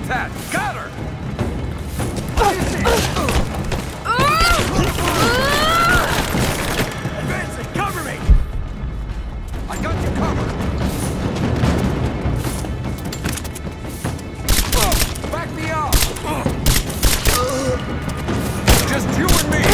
that! Got her! Advancing! Cover me! I got you covered! Back me up! Just you and me!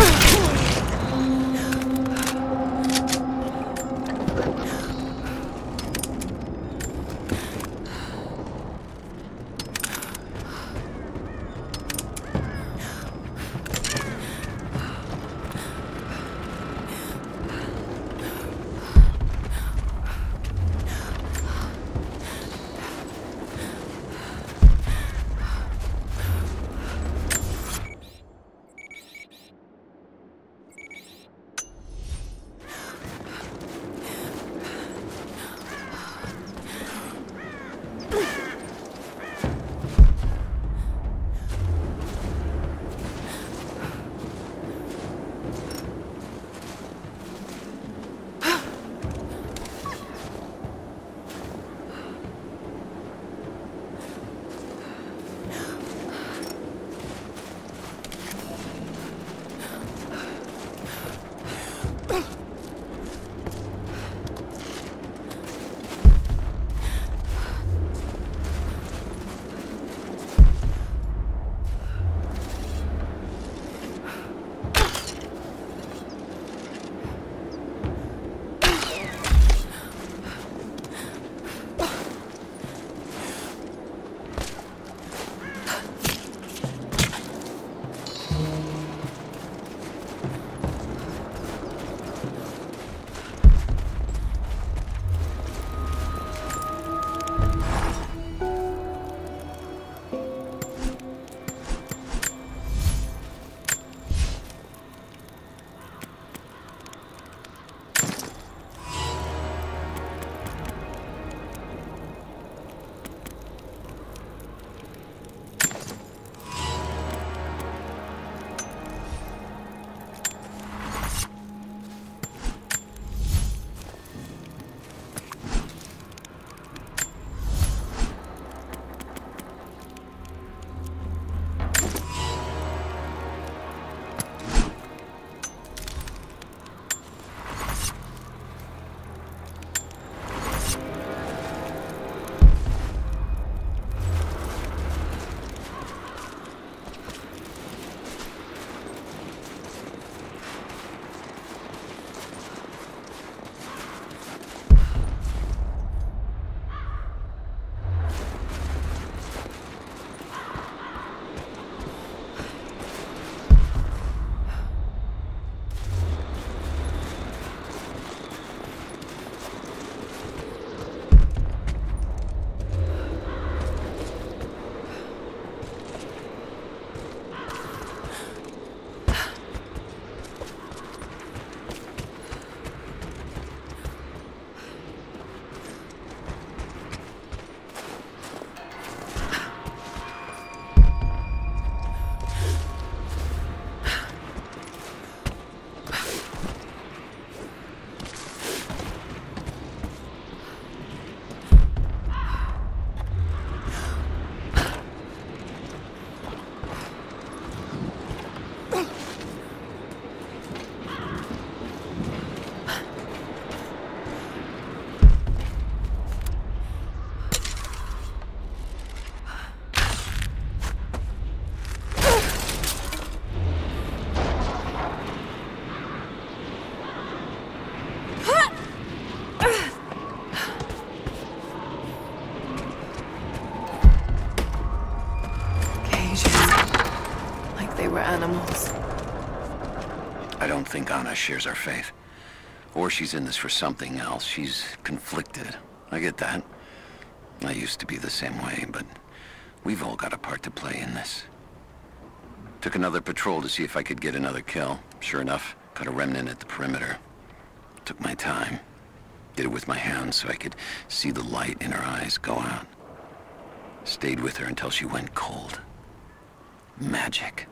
Animals. I don't think Anna shares our faith. Or she's in this for something else. She's conflicted. I get that. I used to be the same way, but we've all got a part to play in this. Took another patrol to see if I could get another kill. Sure enough, caught a remnant at the perimeter. Took my time. Did it with my hands so I could see the light in her eyes go out. Stayed with her until she went cold. Magic.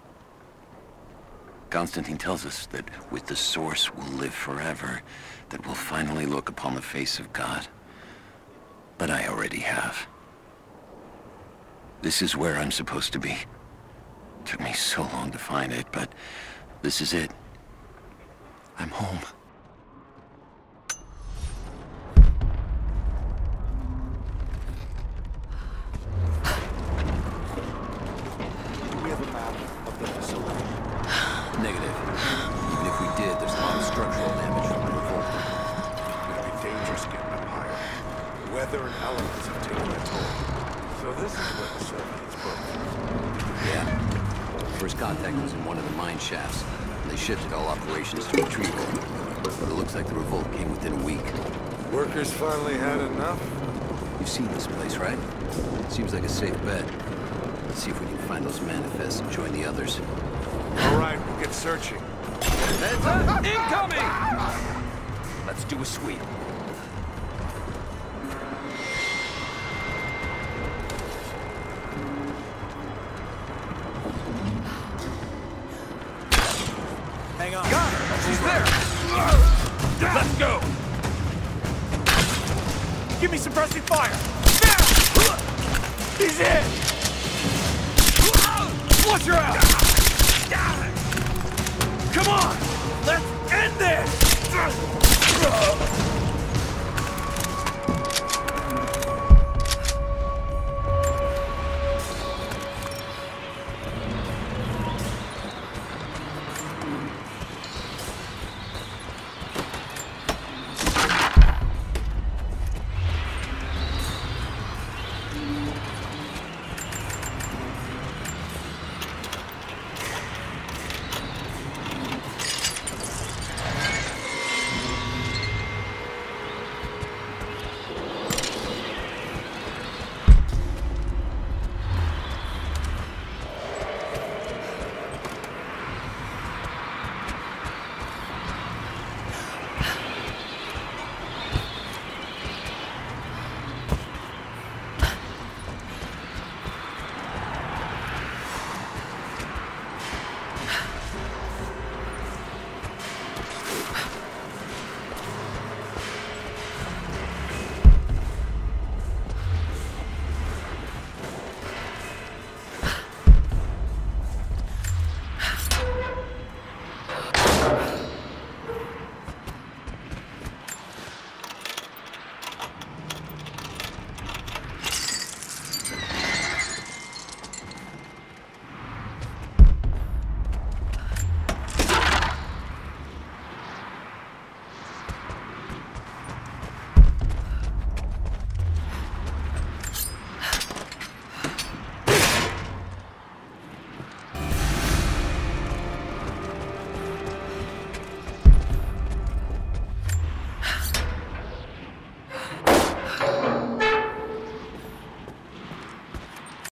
Constantine tells us that with the Source we'll live forever, that we'll finally look upon the face of God. But I already have. This is where I'm supposed to be. Took me so long to find it, but this is it. I'm home. Do we have a map of the facility? Negative. Even if we did, there's a lot of structural damage from the revolt. It's gonna be dangerous getting up higher. Weather and elements have taken their toll. So this is where the Soviets broke. Yeah. First contact was in one of the mine shafts. They shifted all operations to retrieval. But it looks like the revolt came within a week. Workers finally had enough? You've seen this place, right? Seems like a safe bet. Let's see if we can find those manifests and join the others. All right, we'll get searching. Heads up! Incoming! Let's do a sweep. Hang on. Got her! She's there! Let's go! Give me suppressing fire! He's in! Watch her out!